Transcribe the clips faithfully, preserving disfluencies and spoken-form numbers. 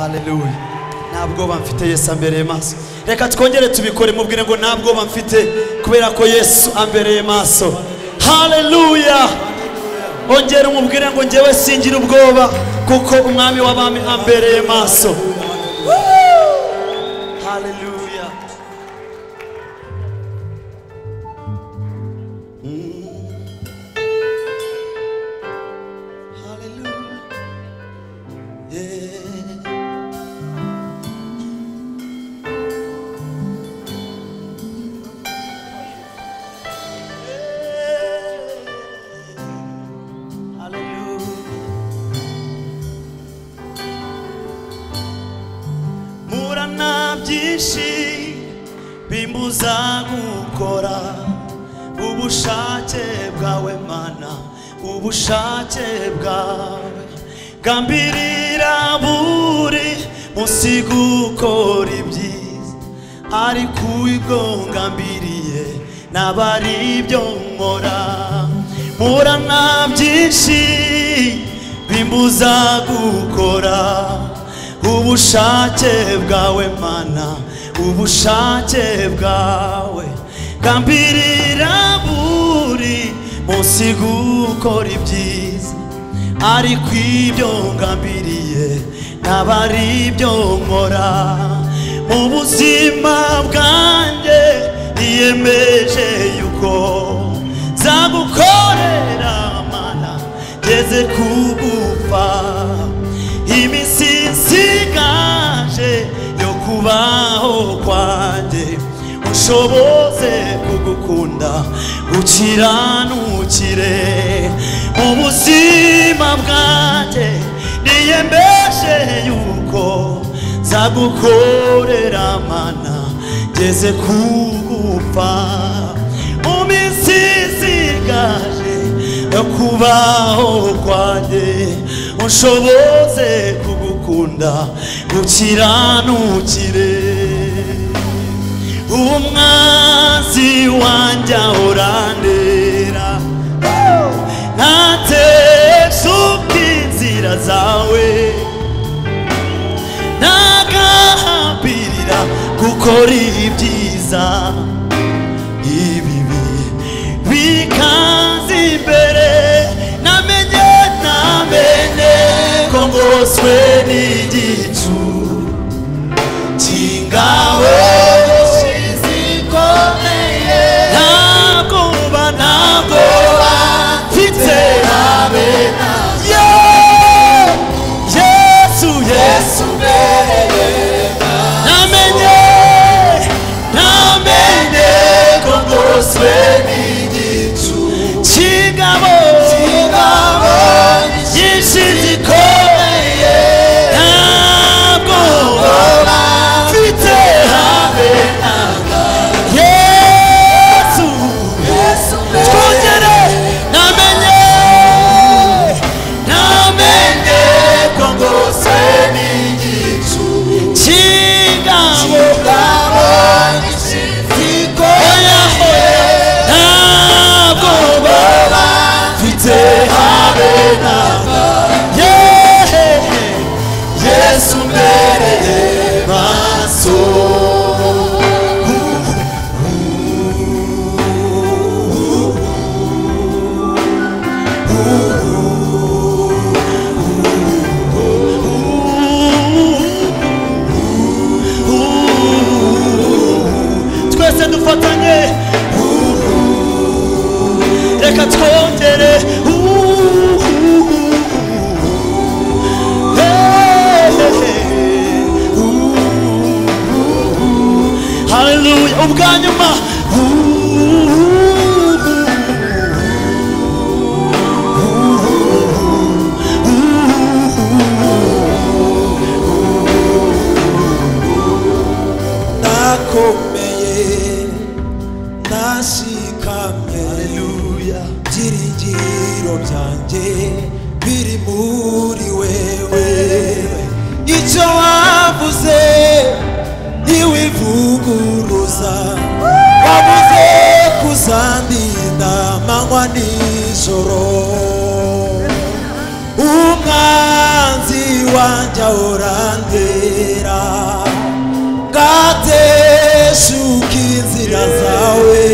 Hallelujah. Ntabwo bamfite Yesu ambereye maso. Reka twongere tubikore mubwire ngo ntabwo bamfite kubera ko Yesu ambereye maso. Hallelujah. Ongera umubwire ngo ngewe singira ubwoba kuko umwami w'abami ambereye maso. Hallelujah. Mm. Hallelujah. Yeah. Byinshi bimbuza gukora ubushake bwawe Mana, ubushake bwawe gambirira buri munsi gukora ibyiza, ariko ibyo ngambiriye nabari ibyo nkora. Murana byinshi bimbuza gukora ubushake bwawe Mana, ubushake bwawe gambirira buri munsi gukora ibyiza, ariko ibyo ngambiriye nabari ibyo nkora. Mu buzima bwanjye niyemeje yuko nzagukorera Mana ngeze kugupfa. Iminsi nsigaje yo kubaho kwanjye ushoboze kugukunda ukiranukire. Mu buzima bwanjye niyemeje yuko nzagukorera Mana ngeze kugupfa. Mu minsi nsigaje yo kubaho kwanjye ushoboze kugukunda ukiranukire. Umwanzi wanjye ahorandera ntateshuka inzira zawe, nagahambirira gukora ibyiza, ibibi bikaza imbere. Namenye namenye ko ngoswe n'igicu cy'ingabo zikomeye, ntabwo mba ntabwo mfite habe. Yesu Yesu namenye namenye ko ngoswe n'igicu cy'ingabo nyinshi zikomeye, ntabwo mfite habe. Yesu twongere namenye namenye ko ngoswe n'igicu cy'ingabo nyinshi zikomeye, ntabwo mfite habe. Yesu mbereye maso. Twese dufatanye reka twongere. Hallelujah. Ubwa nyuma nakomeye nashikamye. Hallelujah. Byiringiro byanjye biri muri wewe, icyo wavuze ntiwivuguruza. Wavuze kuzandinda amanywa nijoro, umwanzi wanjye ahorandera ntateshuka inzira zawe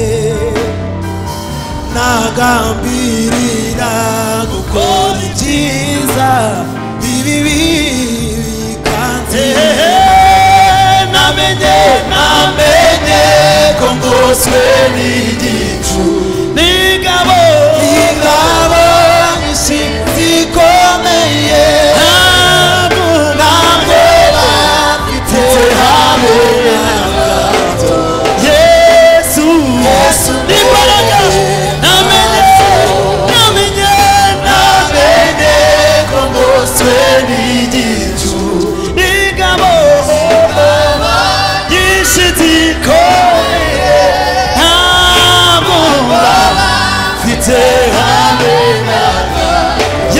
nagambirira gukora ibyiza ibibi bikanzira namenye namenye ko ngoswe n'igicu n'ingabo ingabo nyinshi zikomeye ntabwo bafite habe na gato Yesu Yesu n'imbaraga namenye namenye namenye ko ngoswe n'igicu n'ingabo nyinshi zikomeye ntabwo bafite habe na gato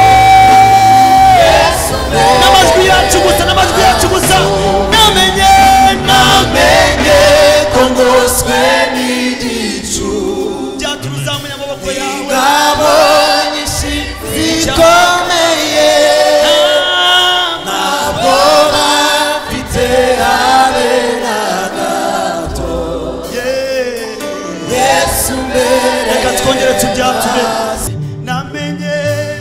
Yesu n'amajwi yacu gusa n'amajwi yacu gusa namenye namenye ko ngoswe n'igicu byatuzamuye amaboko yawe ingabo nyinshi zikomeye ntabwo bafite habe na gato Yesu mbere reka twongere tubyature namenye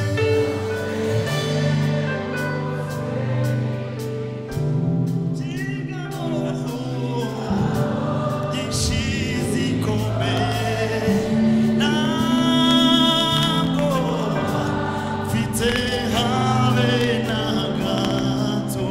nyinshi zikomeye ntabwo mfite habe na gato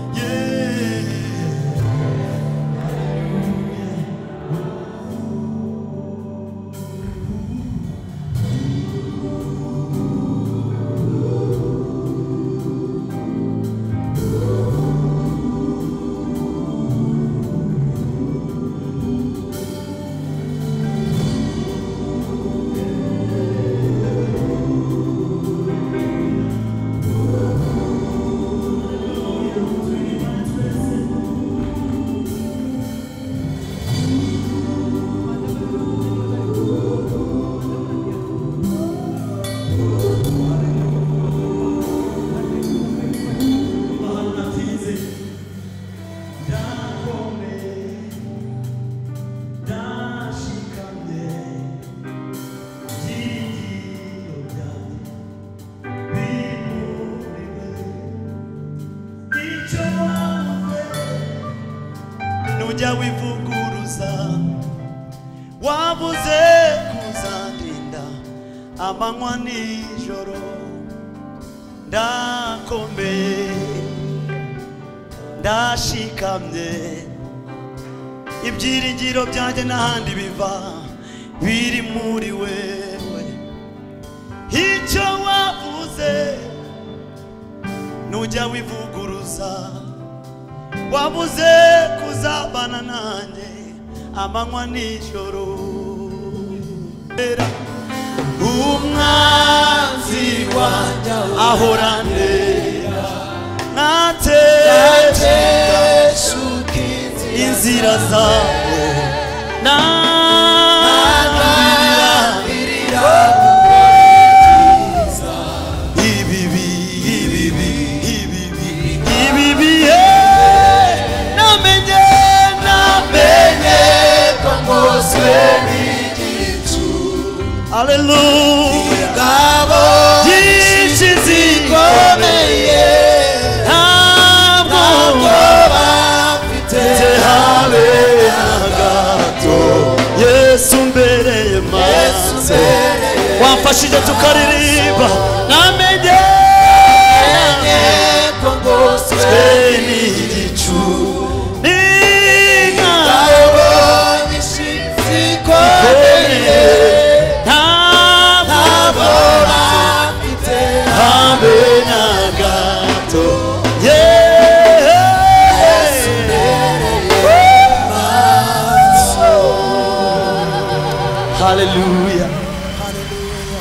nujya wivuguruza wabuze kuzandinda amanywa nijoro ndakomeye ndashikamye ibyiringiro byanjye n'ahandi biva biri muri wewe icyo wavuze nujya wivuguruza wabuze kuzabana nanjye amanywa nijoro umwanzi wanjye ahorandera nateshuka inzira zawe nagambirira ibibi ibibi ibibi ibibi namenye namenye ko ngoswe n'igicu haleluya ingabo nyinshi zikomeye ntabwo bafite habe na gato Yesu mbereye maso wamfashije tukaririmba namenye ko ngoswe n'igicu n'ingabo nyinshi zikomeye ntabwo bafite habe na gato Yesu mbereye maso haleluya haleluya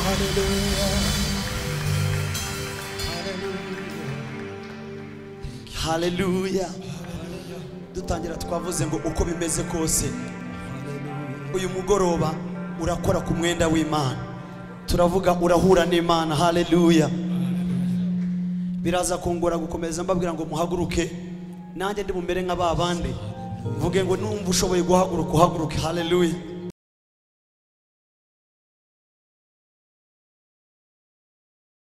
haleluya haleluya dutangira twavuze ngo uko bimeze kose uyu mugoroba urakora ku mwenda w'Imana turavuga urahura n'Imana haleluya biraza kongora gukomeza mbabwira ngo muhaguruke nanjye ndi bumere nka babandi mvuge ngo numva ushoboye guhaguruka uhaguruke. Haleluya.